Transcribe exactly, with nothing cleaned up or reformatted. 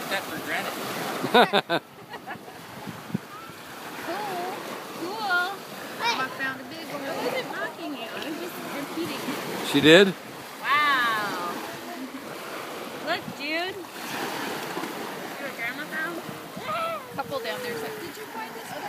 that for granted. Cool. Cool. I found a big one. I wasn't mocking you. I was just repeating it. She did? Wow. Look, dude. See what Grandma found? A couple down there. So, did you find this other